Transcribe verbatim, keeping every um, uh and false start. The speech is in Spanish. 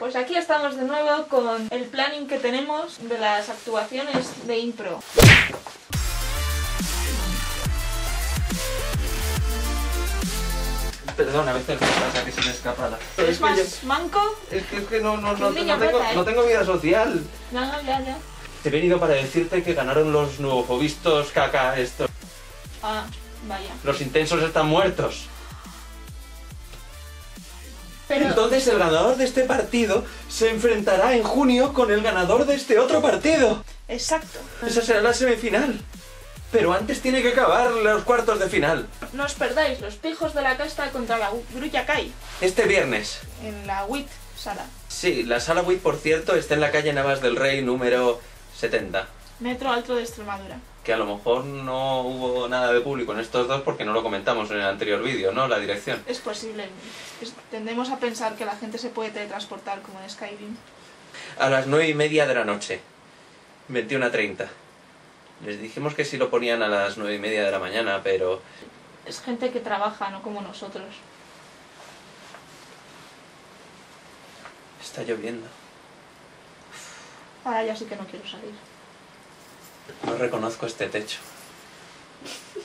Pues aquí estamos de nuevo con el planning que tenemos de las actuaciones de impro. Perdón, a veces me pasa que se me escapa la... ¿Es más yo... manco? Es que, es que no, no, no, Un niño no, tengo, rata, ¿eh? no tengo vida social. No, no, ya, ya. Te he venido para decirte que ganaron los nuevofovistos caca estos. Ah, vaya. Los intensos están muertos. Pero... Entonces el ganador de este partido se enfrentará en junio con el ganador de este otro partido. Exacto. Esa será la semifinal. Pero antes tiene que acabar los cuartos de final. No os perdáis los pijos de la casta contra la Grulla Kai Este viernes. en la W I T sala. Sí, la sala W I T, por cierto, está en la calle Navas del Rey número setenta. Metro Alto de Extremadura. Que a lo mejor no hubo nada de público en estos dos porque no lo comentamos en el anterior vídeo, ¿no? La dirección. Es posible. Es- tendemos a pensar que la gente se puede teletransportar como en Skyrim. A las nueve y media de la noche. veintiuna a treinta. Les dijimos que sí lo ponían a las nueve y media de la mañana, pero... Es gente que trabaja, no como nosotros. Está lloviendo. Ahora ya sí que no quiero salir. No reconozco este techo.